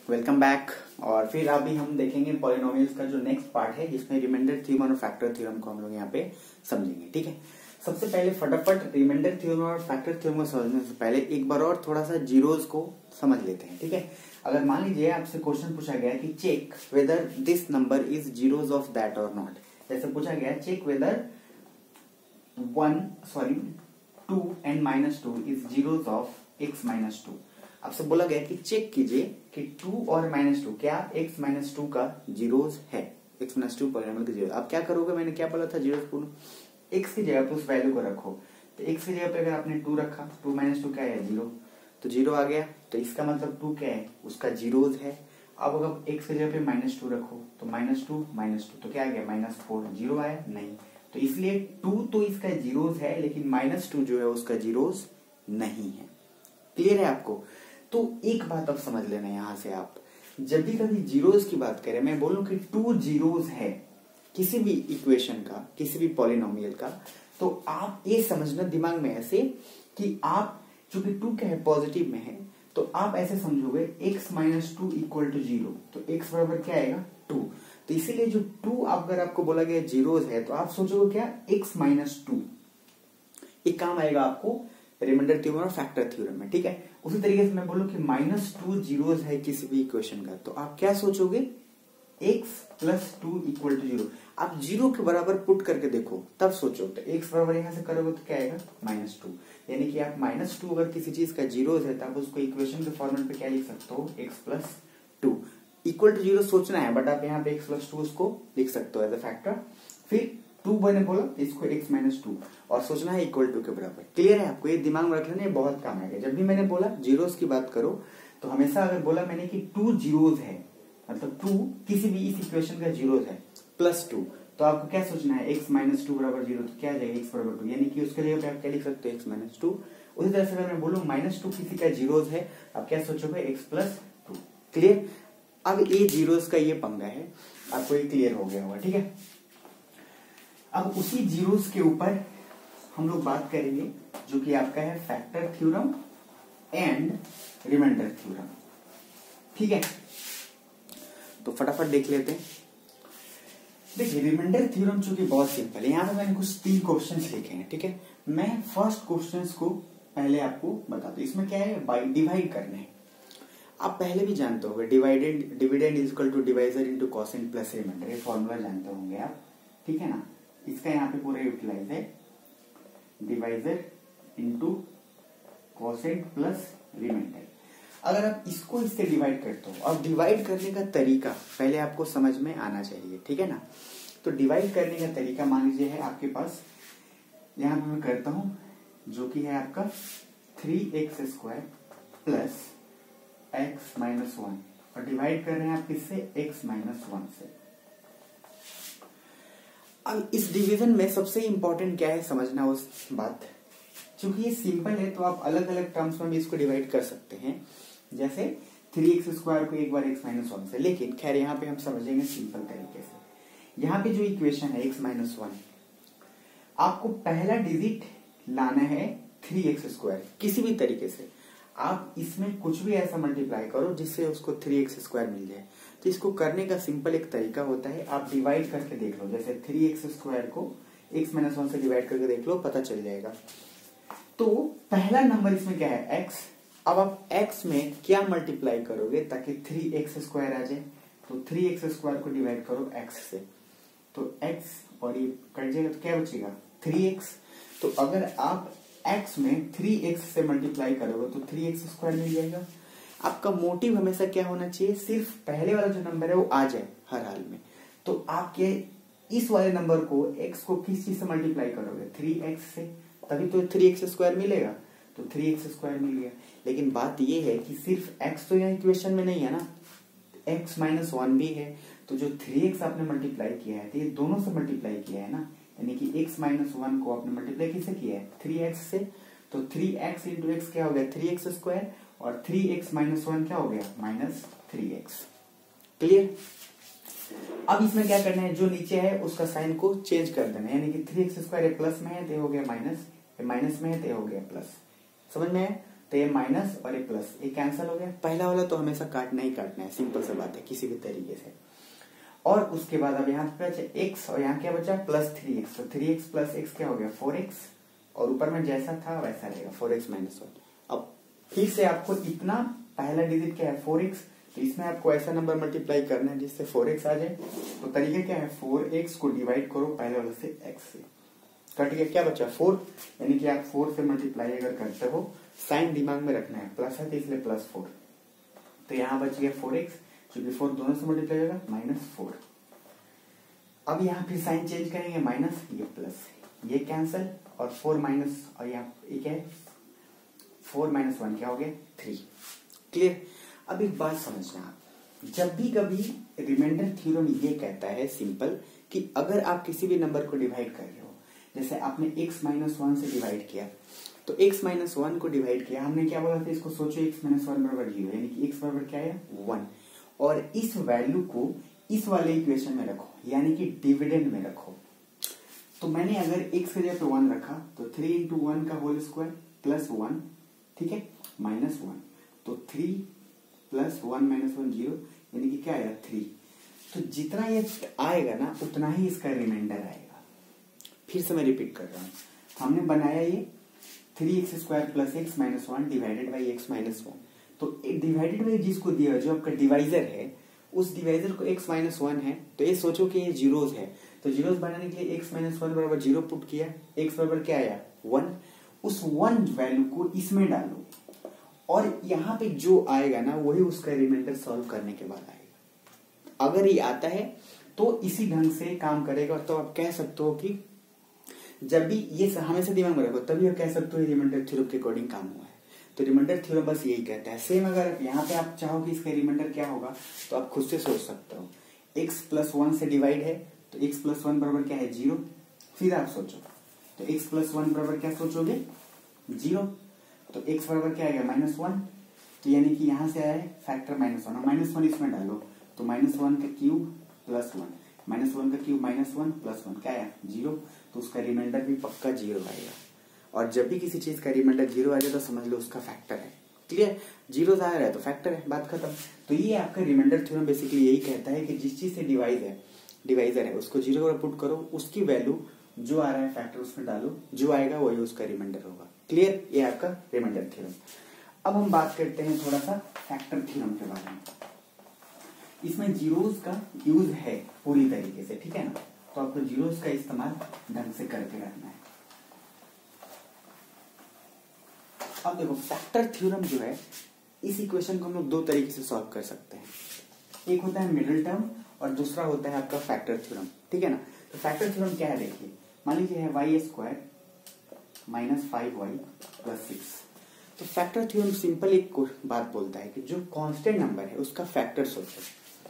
Welcome back. और फिर अभी हम देखेंगे पॉलिनोमियल्स का जो नेक्स्ट पार्ट है जिसमें रिमाइंडर थ्योरम और फैक्टर थ्योरम को हम लोग यहाँ पे समझेंगे। ठीक है, सबसे पहले फटाफट रिमाइंडर थ्योरम और फैक्टर थ्योरम को समझने से पहले एक बार और थोड़ा सा जीरोस को समझ लेते हैं। ठीक है, अगर मान लीजिए आपसे क्वेश्चन पूछा गया कि check whether this number is zeros of that और नॉट, जैसे पूछा गया check whether 2 and -2 is zeros of x -2। आपसे बोला गया कि चेक कीजिए कि 2 और -2 क्या x -2 का जीरोस है, x -2 पॉलिनोमियल का जीरो। आप क्या करोगे, मैंने क्या बोला था जीरोस पूर्ण x की जगह पे उस वैल्यू को रखो। तो x की जगह पे अगर आपने 2 रखा, 2 -2 क्या है, 0, तो 0 आ गया। तो इसका मतलब 2 क्या है, उसका जीरोस है। अब अगर x की जगह पे -2 रखो तो -2 तो क्या आ गया, -4, 0 आया नहीं। तो इसलिए 2 तो इसका जीरोस है लेकिन -2 जो है उसका जीरोस नहीं है। क्लियर है आपको? तो एक बात अब समझ लेना यहां से, आप जब भी कभी जीरोस की बात करें, मैं बोलूं कि 2 जीरोस है किसी भी इक्वेशन का, किसी भी पॉलिनोमियल का, तो आप ये समझना दिमाग में ऐसे कि आप चूंकि 2 क्या है, पॉजिटिव में है, तो आप ऐसे समझोगे x -2 इक्वल टू 0। तो x बराबर क्या आएगा, 2। तो इसीलिए जो 2 अगर आपको बोला गया जीरोस है तो आप सोचोगे क्या, x -2। एक काम आएगा आपको रिमाइंडर थ्योरम और फैक्टर थ्योरम में। ठीक है, उसी तरीके से मैं बोलूं कि -2 जीरोस है किसी भी इक्वेशन का, तो आप क्या सोचोगे, x + 2 = 0। आप 0 के बराबर पुट करके देखो तब सोचो। तो x बराबर यहां से करोगे तो क्या आएगा, -2। यानी कि आप -2 अगर किसी चीज का जीरोस है तो आप उसको इक्वेशन के फॉर्मेट पे क्या लिख सकते हो, x + 2 = 0 सोचना है, बट आप यहाँ पे x + 2 उसको लिख सकते हो एज अ फैक्टर। फिर 2 मैंने बोला इसको x -2 और सोचना है इक्वल टू के बराबर। क्लियर है आपको? ये दिमाग में रख लेना, ये बहुत काम आएगा। जब भी मैंने बोला जीरोस की बात करो तो हमेशा अगर बोला मैंने कि 2 जीरोस है, मतलब 2 किसी भी इस इक्वेशन का जीरोस है +2, तो आपको क्या सोचना है, x -2 = 0, तो क्या आ जाएगा, x = 2, यानी कि उसके जगह पे आप क्या लिख सकते हो, x -2। उसी तरह से अगर मैं बोलूं -2 किसी का जीरोस है, आप क्या सोचोगे, x + 2। क्लियर? अब ये जीरोस का ये पंगा है, आपको ये क्लियर हो गया होगा। ठीक है, अब उसी जीरोस के ऊपर हम लोग बात करेंगे जो कि आपका है factor theorem and remainder theorem. ठीक है, तो फटाफट देख लेते हैं। देखिए रिमाइंडर थ्योरम चूंकि बहुत सिंपल है, यहां पे मैंने कुछ 3 क्वेश्चंस लिखे हैं। ठीक है, मैं फर्स्ट क्वेश्चंस को पहले आपको बता दूं। इसमें क्या है, बाई डिवाइड करना है। आप पहले भी जानते होंगे डिविडेंड = डिवाइजर × कोसेंट + रिमाइंडर, ये फॉर्मूला जानते होंगे आप। ठीक है ना, इसका यहाँ पे पूरा यूटिलाइज है, डिवाइजर × कोसेंट + रिमाइंडर। अगर आप इसको इससे डिवाइड करते हो, और डिवाइड करने का तरीका पहले आपको समझ में आना चाहिए। ठीक है ना, तो डिवाइड करने का तरीका मान लीजिए है आपके पास, यहाँ पे मैं करता हूं जो कि है आपका 3x² + x -1, और डिवाइड कर रहे हैं आप किससे, x -1 से। अब इस डिवीजन में सबसे इंपॉर्टेंट क्या है समझना उस बात, क्योंकि ये सिंपल है तो आप अलग अलग टर्म्स में भी इसको डिवाइड कर सकते हैं, जैसे 3x² को एक बार x -1 से। लेकिन खैर यहाँ पे हम समझेंगे सिंपल तरीके से। यहाँ पे जो इक्वेशन है x -1, आपको पहला डिजिट लाना है 3x² किसी भी तरीके से। आप इसमें कुछ भी ऐसा मल्टीप्लाई करो जिससे उसको 3x² मिल जाए। तो इसको करने का सिंपल एक तरीका होता है, आप डिवाइड करके देख लो, जैसे 3x² को x -1 से डिवाइड करके देख लो, पता चल जाएगा। तो पहला नंबर इसमें क्या है, x। अब आप x में क्या मल्टीप्लाई करोगे ताकि 3x² आ जाए, तो 3x² को डिवाइड करो x से, तो x और ये कट जाएगा तो क्या बचेगा, 3x। तो अगर आप x में 3x से मल्टीप्लाई करोगे तो 3x² मिल जाएगा। आपका मोटिव हमेशा क्या होना चाहिए, सिर्फ पहले वाला जो नंबर है वो आ जाए हर हाल में। तो आप ये इस वाले नंबर को x को किस चीज से मल्टीप्लाई करोगे, 3x से, तभी तो 3x² मिलेगा। तो 3x² मिल गया। लेकिन बात ये है कि सिर्फ x तो यहाँ इक्वेशन में नहीं है ना, x -1 भी है। तो जो 3x आपने मल्टीप्लाई किया है तो ये दोनों से मल्टीप्लाई किया है ना, यानी कि x -1 को आपने मल्टीप्लाई किससे किया है, 3x से। तो 3x × x क्या हो गया, 3x², और 3x -1 क्या हो गया, -3x। क्लियर? अब इसमें क्या करना है, जो नीचे है उसका साइन को चेंज कर देना है, यानी कि 3x² प्लस में है तो हो गया माइनस, माइनस में है तो हो गया प्लस। समझ में है? तो ये माइनस और ये प्लस, ये कैंसिल हो गया। पहला वाला तो हमेशा काटना ही काटना है, सिंपल सा बात है, किसी भी तरीके से। और उसके बाद अब यहाँ पे बचा x और यहाँ क्या बचा प्लस 3x, तो 3x प्लस x क्या हो गया 4x, और ऊपर में जैसा था वैसा रहेगा 4x माइनस 1। अब फिर से आपको इतना पहला डिजिट क्या है 4x, तो इसमें आपको ऐसा नंबर मल्टीप्लाई करना है जिससे 4x आ जाए। तो तरीका क्या है 4x को डिवाइड करो पहले वाले से x से, कट गया, क्या बचा 4, यानी कि आप 4 से मल्टीप्लाई अगर करते हो, साइन दिमाग में रखना है, प्लस है तो इसलिए प्लस 4, तो यहाँ बच गया 4x, क्योंकि 4 दोनों से मल्टीप्लाई होगा -4। अब यहाँ फिर साइन चेंज करेंगे, माइनस ये प्लस, ये कैंसिल, और 4 माइनस, और यहाँ ये क्या है 4 - 1 क्या हो गया 3। क्लियर। अब एक बात समझना आप, जब भी कभी रिमाइंडर थ्योरम ये कहता है सिंपल कि अगर आप किसी भी नंबर को डिवाइड कर रहे हो, जैसे आपने x - 1 से डिवाइड किया, तो x - 1 को डिवाइड किया, हमने क्या बोला था इसको, सोचो x - 1 बराबर 0, यानी कि x बराबर क्या है 1, और इस वैल्यू को इस वाले इक्वेशन में रखो, यानी कि डिविडेंड में रखो। तो मैंने अगर x की जगह पे 1 रखा, तो 3 × 1 का होल स्क्वायर प्लस 1, ठीक है, -1, तो 3 + 1 - 1 0, यानी कि क्या आएगा 3। तो जितना ये आएगा ना उतना ही इसका रिमाइंडर आएगा। फिर से मैं रिपीट कर रहा हूं, हमने बनाया ये 3x² + x - 1 divided by x - 1, तो डिवाइडेड बाई जिसको दिया जो आपका डिवाइजर है, उस डिवाइजर को x - 1 है, तो ये सोचो कि ये जीरोस है, तो जीरोस बनाने के लिए x - 1 बराबर 0 पुट किया, x बराबर क्या आया 1, उस 1 वैल्यू को इसमें डालो, और यहाँ पे जो आएगा ना वही उसका रिमाइंडर सॉल्व करने के बाद आएगा। अगर ये आता है तो इसी ढंग से काम करेगा, तो आप कह सकते हो कि जब भी ये हमेशा दिमाग में रखो, तभी आप कह सकते हो रिमाइंडर थ्योरम के अकॉर्डिंग काम हुआ है। तो रिमाइंडर थ्योरम बस यही कहता है। सेम अगर यहाँ पे आप चाहो कि इसका रिमाइंडर क्या होगा, तो आप खुद से सोच सकते हो, x + 1 से डिवाइड है, तो x + 1 बराबर क्या है 0। फिर आप सोचो, तो x + 1 बराबर क्या सोचोगे 0, तो x बराबर क्या आएगा -1, तो यानी कि यहाँ से आया है फैक्टर -1, और -1 इसमें डालो, तो -1 का क्यूब + 1, -1 का क्यूब -1 + 1 क्या आया 0, तो उसका रिमाइंडर भी पक्का 0 आएगा। और जब भी किसी चीज का रिमाइंडर 0 आ जाए तो समझ लो उसका फैक्टर है। क्लियर, 0 आ रहा है तो फैक्टर है, बात खत्म। तो ये आपका रिमाइंडर थ्योरम बेसिकली यही कहता है कि जिस चीज से डिवाइजर है उसको 0 पर पुट करो, उसकी वैल्यू जो आ रहा है फैक्टर उसमें डालो, जो आएगा वही उसका रिमाइंडर होगा। क्लियर, ये आपका रिमाइंडर थ्योरम। अब हम बात करते हैं थोड़ा सा फैक्टर थ्योरम के बारे में। इसमें जीरोस का यूज है पूरी तरीके से, ठीक है ना, तो आपको जीरोस का इस्तेमाल ढंग से करके रखना है। अब देखो फैक्टर थ्योरम जो है, इस इक्वेशन को हम लोग दो तरीके से सॉल्व कर सकते हैं। एक होता है मिडिल टर्म और दूसरा होता है आपका फैक्टर थ्योरम, ठीक है ना। तो फैक्टर थ्योरम क्या है, देखिए मान लीजिए है y² - 5y + 6। तो फैक्टर थ्योरम सिंपल एक बात बोलता है कि जो कांस्टेंट नंबर है उसका फैक्टर सोचो।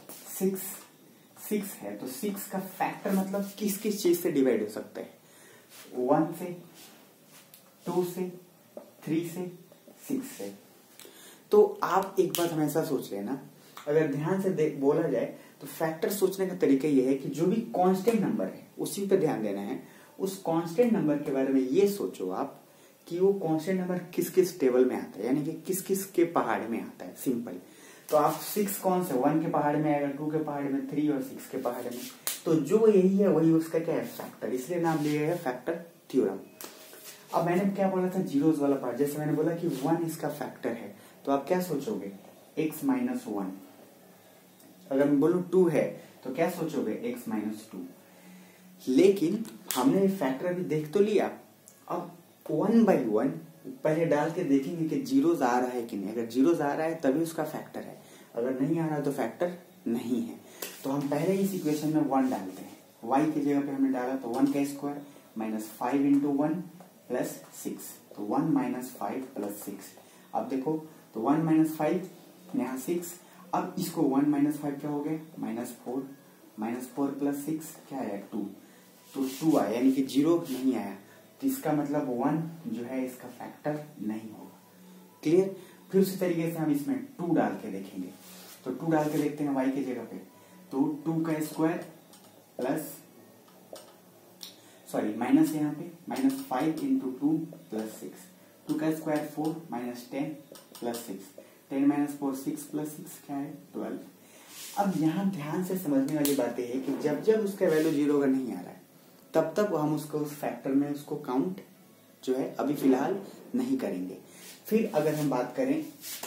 6 है तो 6 का फैक्टर मतलब किस किस चीज से डिवाइड हो सकता है, 1 से, 2 से, 3 से, 6 से। तो आप एक बात हमेशा सोच लेना, अगर ध्यान से बोला जाए तो फैक्टर सोचने का तरीका यह है कि जो भी कांस्टेंट नंबर है उसी पे ध्यान देना है। उस कांस्टेंट नंबर के बारे में ये सोचो आप कि वो कांस्टेंट नंबर किस किस टेबल में आता है, यानी कि किस किस के पहाड़ में आता है। सिंपल, तो आप 6 कौन से 1 के पहाड़ में आएगा, 2 के पहाड़ में, 3 और 6 के पहाड़ में, तो जो यही है वही उसका क्या है फैक्टर, इसलिए नाम दिया गया फैक्टर थ्योरम। अब मैंने क्या बोला था जीरोस वाला पार्ट, जैसे मैंने बोला कि 1 इसका फैक्टर है, तो आप क्या सोचोगे x - 1। अगर मैं बोलूं 2 है तो क्या सोचोगे x - 2। लेकिन हमने फैक्टर अभी देख तो लिया, अब 1 by 1 पहले डाल के देखेंगे कि जीरोस आ रहा है कि नहीं। अगर जीरोस आ रहा है तभी उसका फैक्टर है, अगर नहीं आ रहा तो फैक्टर नहीं है। तो हम पहले इस इक्वेशन में 1 डालते हैं, y की जगह पे हमने डाला तो 1 का स्क्वायर -5 × 1 + 6, तो 1 - 5 + 6। अब देखो तो 1 - 5 यहाँ 6, अब इसको 1 - 5 क्या हो गया -4, -4 + 6 क्या आया 2, तो 2 आया, यानी कि 0 नहीं आया, तो इसका मतलब 1 जो है इसका फैक्टर नहीं होगा। क्लियर। फिर उसी तरीके से हम इसमें 2 डाल के देखेंगे, तो 2 डाल के देखते हैं y की जगह पे, तो 2 का स्क्वायर प्लस माइनस यहाँ पे -5 × 2 + 6, 2 का square 4 minus 10 plus 6, 10 minus 4 6 plus 6 क्या है 12। अब यहाँ ध्यान से समझने वाली बात है कि जब जब उसका वैल्यू 0 का नहीं आ रहा है तब तक हम उसको उस फैक्टर में उसको काउंट जो है अभी फिलहाल नहीं करेंगे। फिर अगर हम बात करें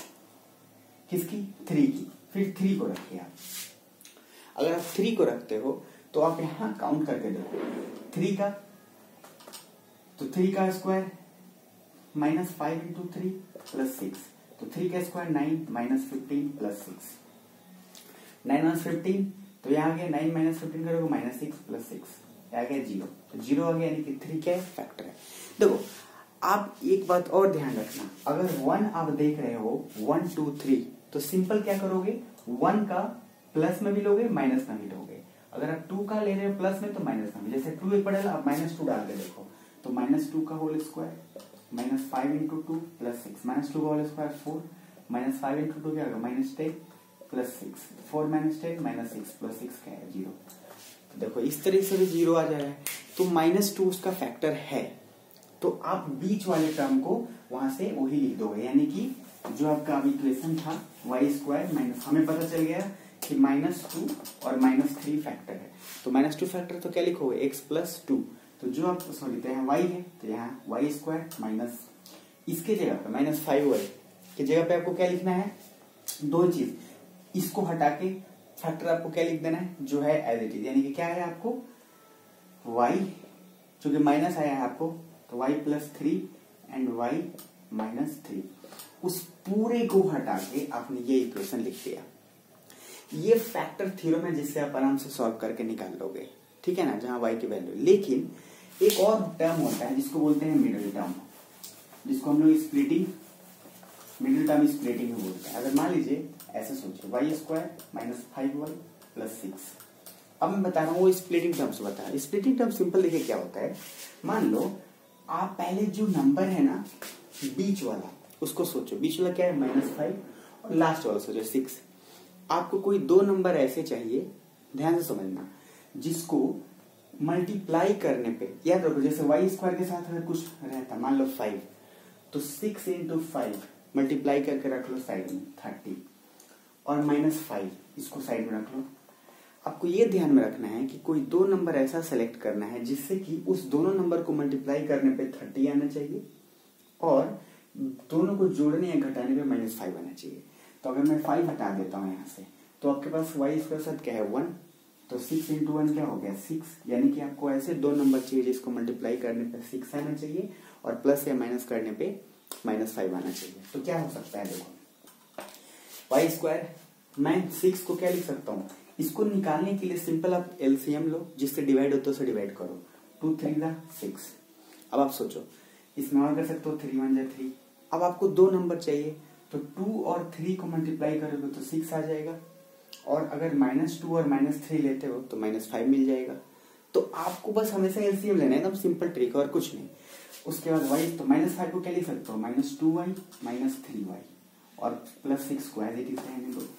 किसकी 3 की, फिर 3 को रखिए आप। अगर आप 3 को रखते हो तो आप यहां काउंट करके देखो 3 का, तो 3 का स्क्वायर माइनस 5 इंटू 3 प्लस 6, तो 3 का स्क्वायर 9 माइनस 15 प्लस 6, 9 माइनस 15, तो यहाँ आ गया 9 माइनस 15 करोगे माइनस 6 प्लस 6 आ गया 0, तो 0 आ गया यानी कि 3 क्या है फैक्टर है। देखो आप एक बात और ध्यान रखना, अगर 1 आप देख रहे हो 1 2 3 तो सिंपल क्या करोगे 1 का प्लस में भी लोगे माइनस में भी लोगे। अगर आप 2 का ले रहे हो प्लस में तो माइनस में भी, जैसे 2 एक पड़ेगा आप माइनस 2 डाल के देखो तो माइनस 2 का whole square minus 5 into 2 plus 6, minus 2 का होल स्क्वायर 4 माइनस 5 इंटू 2 क्या होगा minus 10 plus 6, 4 minus 10 minus 6 plus 6 क्या है 0। तो देखो इस तरह से भी 0 आ जाएगा, तो माइनस 2 उसका फैक्टर है, तो आप बीच वाले टर्म को वहां से वही लिख दोगे, यानी कि जो आपका अभी इक्वेशन था वाई स्क्वायर माइनस, हमें पता चल गया कि -2 और -3 फैक्टर है, तो -2 फैक्टर तो क्या लिखोगे x प्लस 2, तो जो आप सॉरी तो यहाँ y है तो यहाँ वाई स्क्वायर माइनस इसके जगह पे -5y की जगह पे आपको क्या लिखना है दो चीज, इसको हटा के फैक्टर आपको क्या लिख देना है जो है एज इट इज, यानी कि क्या है आपको y जो कि माइनस आया है आपको तो y plus 3 and y minus 3, उस पूरे को हटा के आपने ये इक्वेशन लिख दिया। ये फैक्टर थ्योरम है जिससे आप आराम से सॉल्व करके निकाल लोगे, ठीक है ना, जहां y की वैल्यू। लेकिन एक और टर्म होता है जिसको बोलते हैं मिडिल टर्म, जिसको हम लोग स्प्लिटिंग मिडिल टर्म स्प्लिटिंग में बोलते हैं। अगर मान लीजिए ऐसे सोचिए Y square minus 5y plus 6, अब मैं बता रहा हूँ वो स्प्लिटिंग टर्म से बता रहा हूँ। स्प्लिटिंग टर्म सिंपल देखिए क्या होता है, मान लो आप पहले जो नंबर है ना बीच वाला उसको सोचो, बीच वाला क्या है -5 और लास्ट वाला सोचो 6। आपको कोई दो नंबर ऐसे चाहिए, ध्यान से समझना, जिसको मल्टीप्लाई करने पे याद रखो, जैसे वाई स्क्वायर के साथ अगर कुछ रहता मान लो 5 तो 6 इंटू 5 मल्टीप्लाई करके रख लो साइड में 30 और -5 इसको साइड में रख लो। आपको ये ध्यान में रखना है कि कोई दो नंबर ऐसा सेलेक्ट करना है जिससे कि उस दोनों नंबर को मल्टीप्लाई करने पे 30 आना चाहिए और दोनों को जोड़ने या घटाने पे -5 आना चाहिए। तो अगर मैं 5 हटा देता हूँ यहाँ से तो आपके पास वाई स्क्वायर साथ क्या है 1, तो 6 इंटू 1 क्या हो गया 6, यानी कि आपको ऐसे दो नंबर चाहिए जिसको मल्टीप्लाई करने पे 6 आना चाहिए और प्लस या माइनस करने पे -5 आना चाहिए। तो क्या हो सकता है देखो वाई स्क्वायर, मैं 6 को क्या लिख सकता हूँ, इसको निकालने के लिए सिंपल आप एलसीएम लो, जिससे डिवाइड होता है उसे डिवाइड करो, 2 3 6। अब आप सोचो इसमें और कर सकते हो 3 1 3। अब आपको दो नंबर चाहिए तो 2 और 3 को मल्टीप्लाई करोगे तो 6 आ जाएगा, और अगर -2 और -3 लेते हो तो -5 मिल जाएगा। तो आपको बस हमेशा एलसीएम लेना है, एकदम सिंपल ट्रिक और कुछ नहीं। उसके बाद y तो -5 को क्या लिख सकते हो -2y -3y और +6 को एज इट इज रहने दो,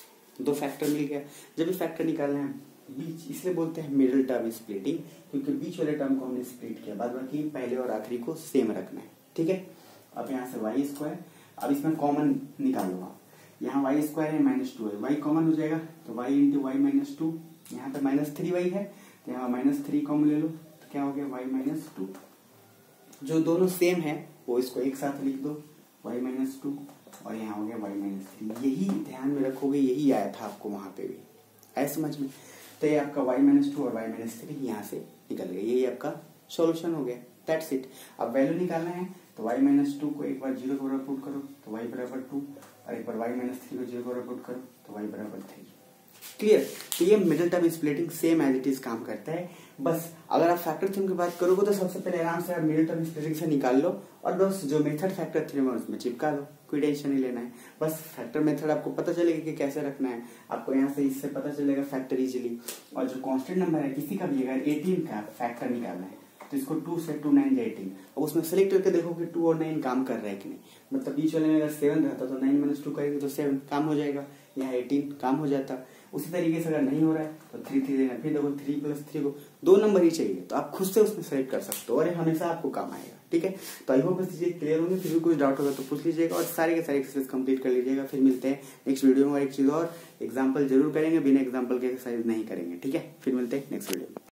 दो फैक्टर मिल गया। जब भी फैक्टर निकालना है बीच, इसलिए बोलते हैं मिडिल टर्म स्प्लिटिंग, क्योंकि बीच वाले टर्म को हमने स्प्लिट किया, बाद बाकी पहले और आखिरी को सेम रखना है, ठीक है। अब यहाँ से वाई स्क्वायर, अब इसमें कॉमन निकाल लो आप, यहाँ वाई स्क्वायर है -2 है, वाई कॉमन हो जाएगा तो वाई इंटू वाई -2, यहाँ पे -3y है तो यहाँ -3 कॉमन ले लो तो क्या हो गया y -2। जो दोनों सेम है वो इसको एक साथ लिख दो y -2 और यहाँ हो गया y -3। यही ध्यान में रखोगे, यही आया था आपको वहां पे भी, आया समझ में। तो ये आपका y -2 और y -3 यहाँ से निकल गया, यही आपका सॉल्यूशन हो गया, दैट्स इट। अब वैल्यू निकालना है तो y -2 को एक बार 0 के बराबर पुट करो तो y बराबर 2 और एक बार y -3 को 0 के बराबर पुट करो तो y बराबर 3। क्लियर। तो ये middle term splitting same as it is काम करता है। बस अगर आप फैक्टर थ्योरम की बात करोगे तो सबसे पहले आराम से आप मिडिल टर्म स्प्लिटिंग से निकाल लो और बस जो मेथड फैक्टर थ्योरम है उसमें चिपका लो, कोई टेंशन नहीं लेना है। बस फैक्टर मेथड आपको पता चलेगा कि कैसे रखना है, आपको यहाँ से इससे पता चलेगा फैक्टर इजीली। और जो कांस्टेंट नंबर है किसी का भी अगर 18 का फैक्टर निकालना है तो इसको 2 से 2 9 18, और उसमें सेलेक्ट करके देखो कि 2 और 9 काम कर रहा है कि नहीं। मतलब बीच वाले में अगर 7 रहता तो 9 - 2 करेंगे तो 7 काम हो जाएगा, यहाँ 18 काम हो जाता। उसी तरीके से अगर नहीं हो रहा है तो 3 3 देना, फिर देखो 3 + 3 को दो नंबर ही चाहिए तो आप खुद से उसमें सेलेक्ट कर सकते हो और ये हमेशा आपको काम आएगा। ठीक है। तो आई होप चीजें क्लियर होंगी, फिर भी कुछ डाउट होगा तो पूछ लीजिएगा और सारे के सारे एक्सरसाइज कंप्लीट कर लीजिएगा। फिर मिलते हैं नेक्स्ट वीडियो में। और एक चीज और, एग्जाम्पल जरूर करेंगे, बिना एग्जाम्पल के एक्सरसाइज नहीं करेंगे, ठीक है। फिर मिलते हैं नेक्स्ट वीडियो में।